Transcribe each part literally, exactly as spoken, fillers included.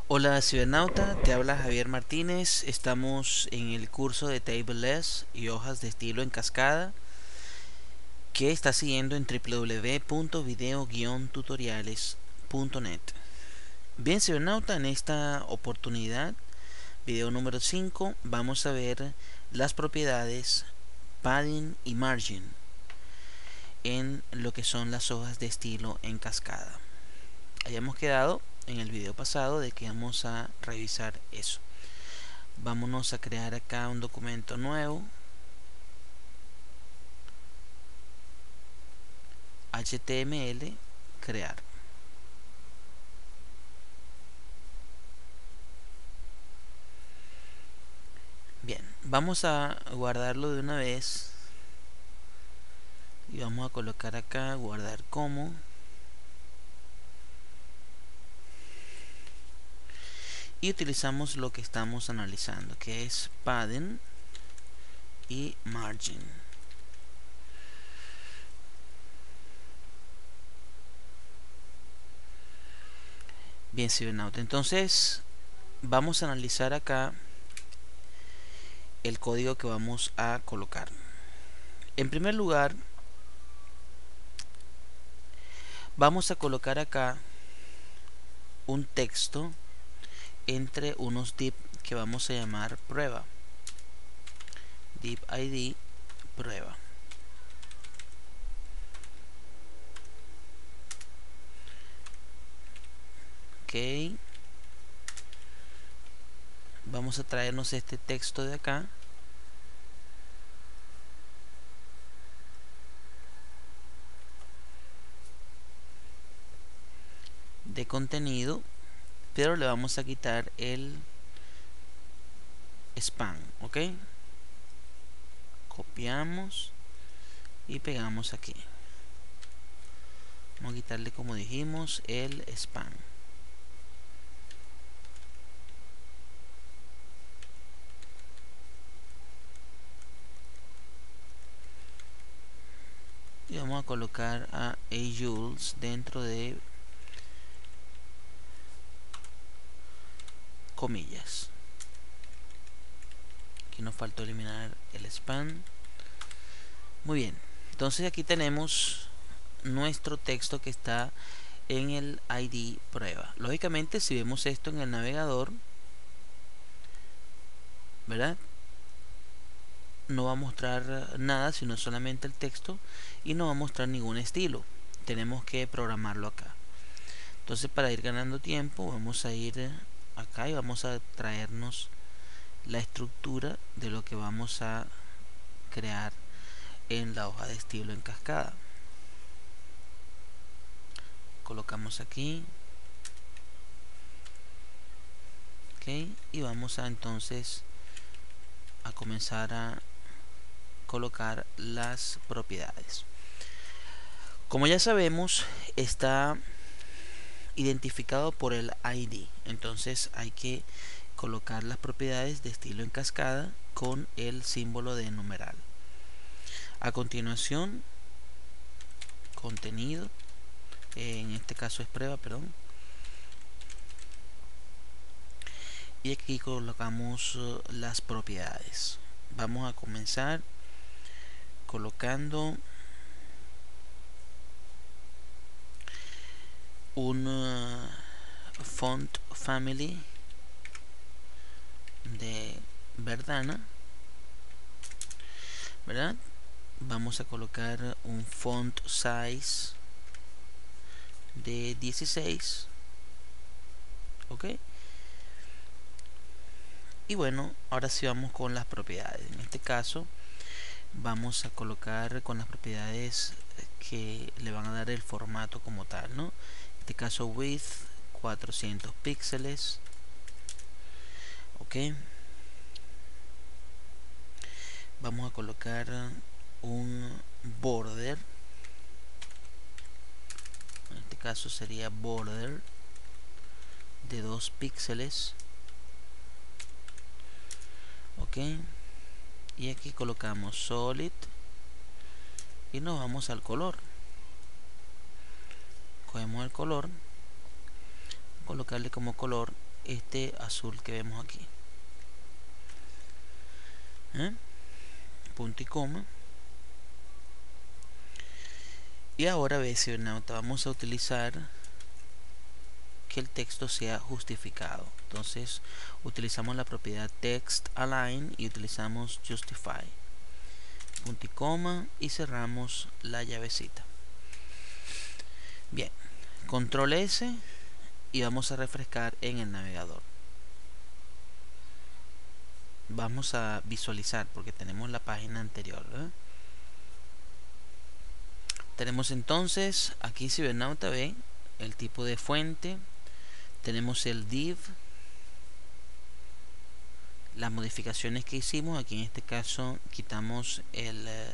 Hola cibernauta, te habla Javier Martínez. Estamos en el curso de Tableless y hojas de estilo en cascada que está siguiendo en w w w punto video guion tutoriales punto net. Bien cibernauta, en esta oportunidad, video número cinco, vamos a ver las propiedades padding y margin en lo que son las hojas de estilo en cascada. Hayamos quedado en el video pasado de que vamos a revisar eso. Vámonos a crear acá un documento nuevo, H T M L, crear. Bien, vamos a guardarlo de una vez y vamos a colocar acá guardar como, y utilizamos lo que estamos analizando, que es padding y margin. Bien cibernauta, entonces vamos a analizar acá el código que vamos a colocar. En primer lugar, vamos a colocar acá un texto entre unos div que vamos a llamar prueba, div id prueba. Ok, vamos a traernos este texto de acá de contenido, pero le vamos a quitar el span. Ok, copiamos y pegamos aquí. Vamos a quitarle, como dijimos, el span. Y vamos a colocar a ajules dentro de comillas. Aquí nos faltó eliminar el span. Muy bien, entonces aquí tenemos nuestro texto que está en el I D prueba. Lógicamente, si vemos esto en el navegador, ¿verdad?, no va a mostrar nada, sino solamente el texto, y no va a mostrar ningún estilo. Tenemos que programarlo acá. Entonces, para ir ganando tiempo, vamos a ir acá y vamos a traernos la estructura de lo que vamos a crear en la hoja de estilo en cascada. Colocamos aquí, ok, y vamos a entonces a comenzar a colocar las propiedades. Como ya sabemos, está identificado por el I D, entonces hay que colocar las propiedades de estilo en cascada con el símbolo de numeral. A continuación, contenido, en este caso es prueba, perdón, y aquí colocamos uh, las propiedades. Vamos a comenzar colocando un uh, font family de Verdana, ¿verdad? Vamos a colocar un font size de dieciséis, ok, y bueno, ahora sí vamos con las propiedades. En este caso vamos a colocar con las propiedades que le van a dar el formato como tal, ¿no? En este caso width cuatrocientos píxeles, ok. Vamos a colocar un border, en este caso sería border de dos píxeles, ok, y aquí colocamos solid y nos vamos al color. Cogemos el color, colocarle como color este azul que vemos aquí. ¿Eh? Punto y coma. Y ahora, ve, cibernauta, vamos a utilizar que el texto sea justificado. Entonces utilizamos la propiedad text align y utilizamos justify. Punto y coma y cerramos la llavecita. Bien, control S y vamos a refrescar en el navegador. Vamos a visualizar porque tenemos la página anterior, ¿verdad? Tenemos entonces aquí, cibernauta, ve el tipo de fuente, tenemos el div, las modificaciones que hicimos. Aquí en este caso quitamos el eh,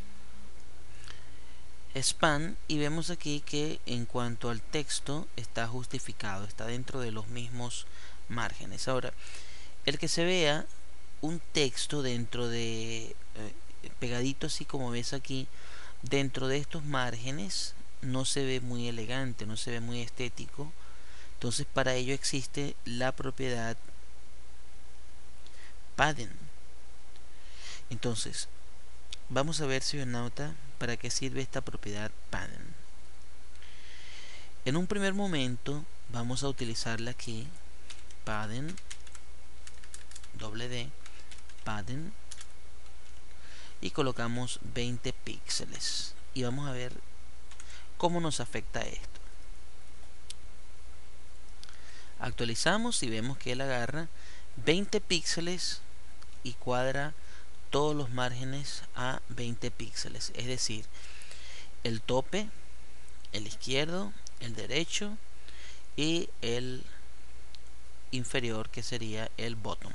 span y vemos aquí que en cuanto al texto está justificado, está dentro de los mismos márgenes. Ahora, el que se vea un texto dentro de eh, pegadito así como ves aquí dentro de estos márgenes no se ve muy elegante, no se ve muy estético. Entonces para ello existe la propiedad padding. Entonces vamos a ver, cibernauta, para qué sirve esta propiedad padding. En un primer momento vamos a utilizarla aquí, padding, doble D, padding, y colocamos veinte píxeles y vamos a ver cómo nos afecta esto. Actualizamos y vemos que él agarra veinte píxeles y cuadra todos los márgenes a veinte píxeles, es decir, el tope, el izquierdo, el derecho y el inferior, que sería el bottom.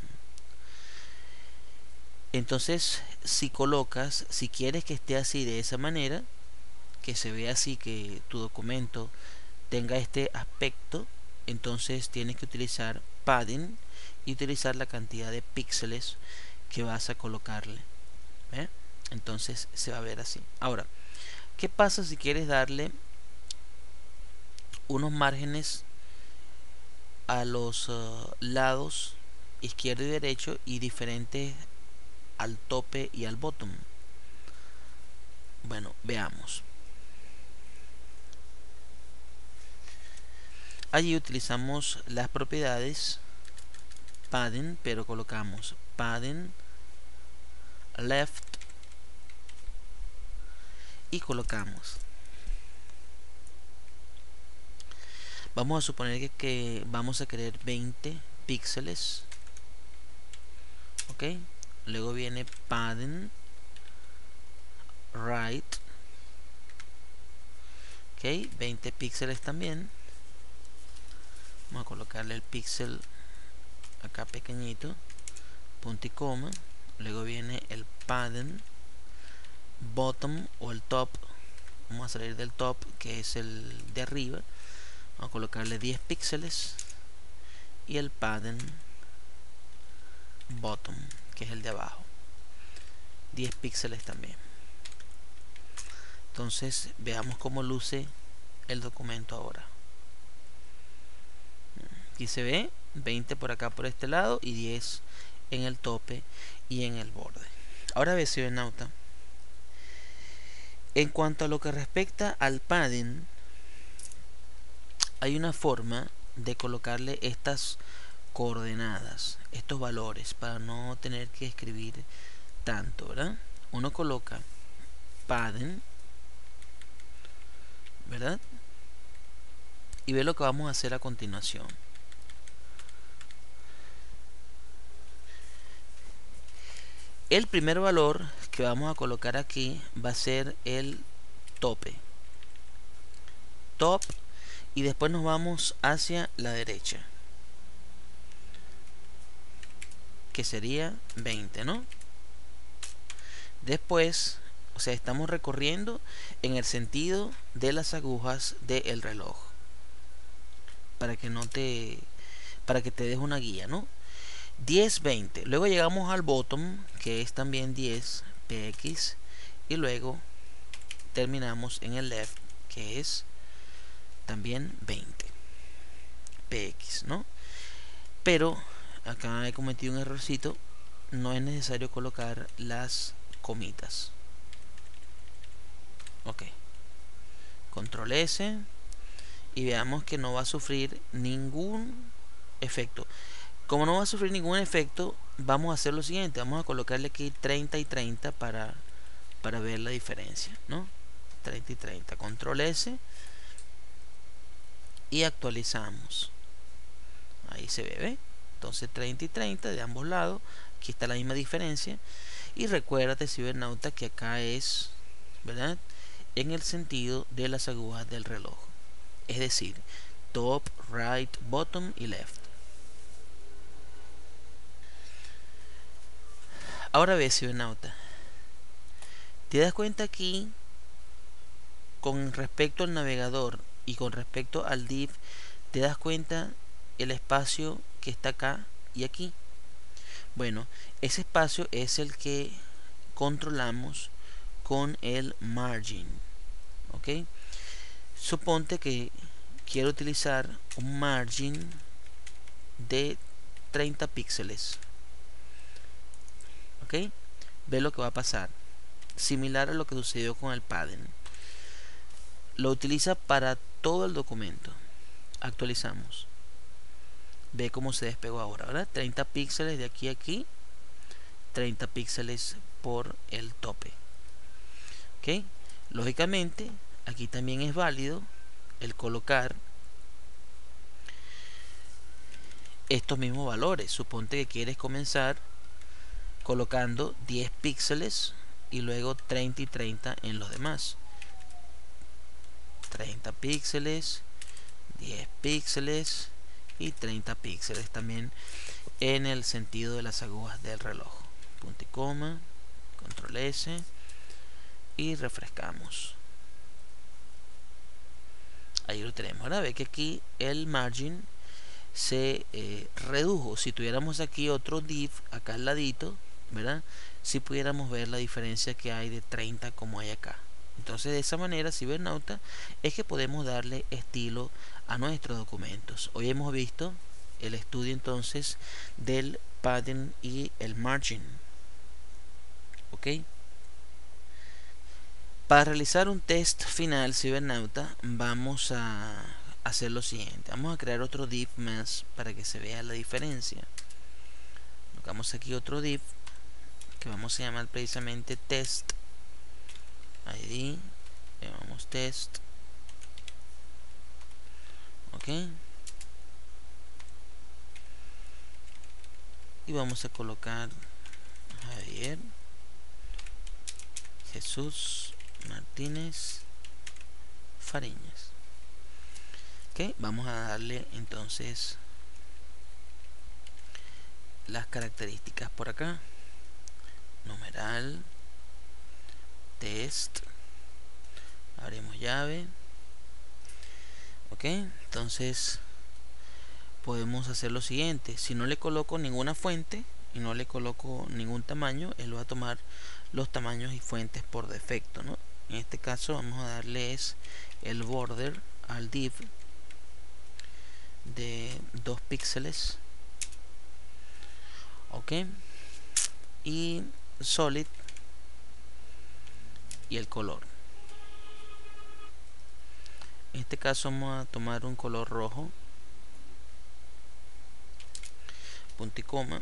Entonces, si colocas, si quieres que esté así de esa manera, que se vea así, que tu documento tenga este aspecto, entonces tienes que utilizar padding y utilizar la cantidad de píxeles que vas a colocarle. ¿Ve? Entonces se va a ver así. Ahora, ¿qué pasa si quieres darle unos márgenes a los uh, lados izquierdo y derecho y diferentes al tope y al bottom? Bueno, veamos. Allí utilizamos las propiedades padding, pero colocamos padding left y colocamos. Vamos a suponer que, que vamos a querer veinte píxeles. Ok, luego viene padding right. Ok, veinte píxeles también. Vamos a colocarle el píxel acá pequeñito, punto y coma. Luego viene el padding bottom o el top. Vamos a salir del top, que es el de arriba. Vamos a colocarle diez píxeles y el padding bottom, que es el de abajo, diez píxeles también. Entonces veamos cómo luce el documento ahora. Aquí se ve veinte por acá por este lado y diez en el tope y en el borde. Ahora ve, cibernauta, en cuanto a lo que respecta al padding, hay una forma de colocarle estas coordenadas, estos valores, para no tener que escribir tanto, ¿verdad? Uno coloca padding, ¿verdad? Y ve lo que vamos a hacer a continuación. El primer valor que vamos a colocar aquí va a ser el tope, top, y después nos vamos hacia la derecha, que sería veinte, ¿no? Después, o sea, estamos recorriendo en el sentido de las agujas del reloj, para que no te para que te des una guía, ¿no? diez, veinte. Luego llegamos al bottom, que es también diez px, y luego terminamos en el left, que es también veinte px, ¿no? pero acá he cometido un errorcito, no es necesario colocar las comitas. Ok, control S y veamos que no va a sufrir ningún efecto. Como no va a sufrir ningún efecto, vamos a hacer lo siguiente, vamos a colocarle aquí treinta y treinta para, para ver la diferencia, ¿no? treinta y treinta, control S y actualizamos. Ahí se ve, ¿ve? Entonces treinta y treinta de ambos lados, aquí está la misma diferencia. Y recuérdate, cibernauta, que acá es, ¿verdad?, en el sentido de las agujas del reloj, es decir, top, right, bottom y left. Ahora ves, cibernauta, te das cuenta aquí con respecto al navegador y con respecto al div, te das cuenta el espacio que está acá y aquí. Bueno, ese espacio es el que controlamos con el margin. Ok, suponte que quiero utilizar un margin de treinta píxeles. Ok, ve lo que va a pasar, similar a lo que sucedió con el padding. Lo utiliza para todo el documento. Actualizamos, ve cómo se despegó ahora, ¿verdad? treinta píxeles de aquí a aquí, treinta píxeles por el tope. Ok, lógicamente aquí también es válido el colocar estos mismos valores. Suponte que quieres comenzar colocando diez píxeles y luego treinta y treinta en los demás. treinta píxeles, diez píxeles y treinta píxeles también en el sentido de las agujas del reloj. Punto y coma, control S y refrescamos. Ahí lo tenemos. Ahora ve que aquí el margin se eh, redujo. Si tuviéramos aquí otro div acá al ladito, ¿verdad?, si pudiéramos ver la diferencia que hay de treinta como hay acá. Entonces de esa manera, cibernauta, es que podemos darle estilo a nuestros documentos. Hoy hemos visto el estudio entonces del padding y el margin. Ok, para realizar un test final, cibernauta, vamos a hacer lo siguiente. Vamos a crear otro div más para que se vea la diferencia. Colocamos aquí otro div que vamos a llamar precisamente test id, llamamos test. Ok, y vamos a colocar Javier Jesús Martínez Fariñas. Ok, vamos a darle entonces las características por acá, numeral, test, abrimos llave. Ok, entonces podemos hacer lo siguiente. Si no le coloco ninguna fuente y no le coloco ningún tamaño, él va a tomar los tamaños y fuentes por defecto, ¿no? En este caso vamos a darles el border al div de dos píxeles. Ok, y solid y el color. En este caso vamos a tomar un color rojo, punto y coma.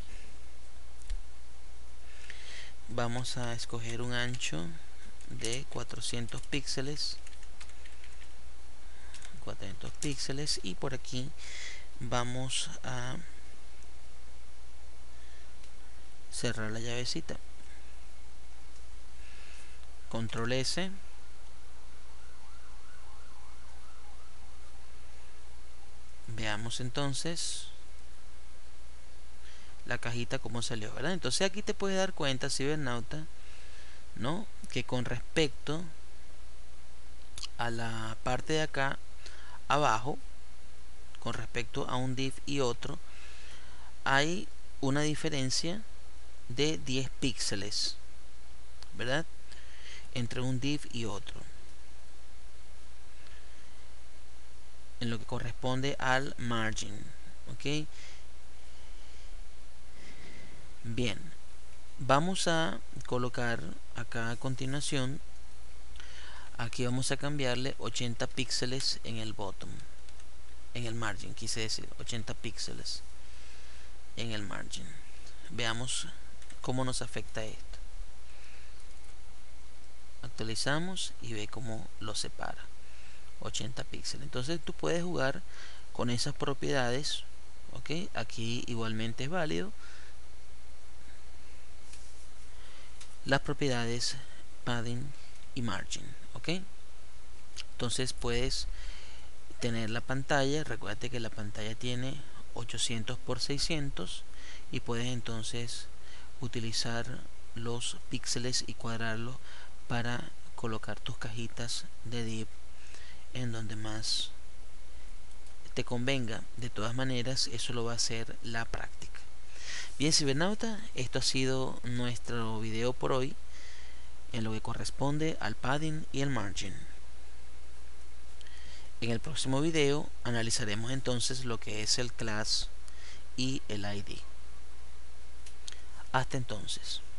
Vamos a escoger un ancho de cuatrocientos píxeles, cuatrocientos píxeles, y por aquí vamos a cerrar la llavecita. Control S. Veamos entonces la cajita como salió, ¿verdad? Entonces aquí te puedes dar cuenta, cibernauta, ¿no?, que con respecto a la parte de acá abajo, con respecto a un div y otro, hay una diferencia de diez píxeles, ¿verdad?, entre un div y otro, en lo que corresponde al margin. Ok, Bien, vamos a colocar acá a continuación, aquí vamos a cambiarle ochenta píxeles en el bottom, en el margin, quise decir ochenta píxeles en el margin. Veamos cómo nos afecta esto. Actualizamos y ve cómo lo separa, ochenta píxeles. Entonces tú puedes jugar con esas propiedades, ok. Aquí igualmente es válido las propiedades padding y margin, ok. Entonces puedes tener la pantalla, recuerda que la pantalla tiene ochocientos por seiscientos, y puedes entonces utilizar los píxeles y cuadrarlos para colocar tus cajitas de div en donde más te convenga. De todas maneras, eso lo va a hacer la práctica. Bien, cibernauta, esto ha sido nuestro video por hoy en lo que corresponde al padding y el margin. En el próximo video analizaremos entonces lo que es el class y el I D. Hasta entonces.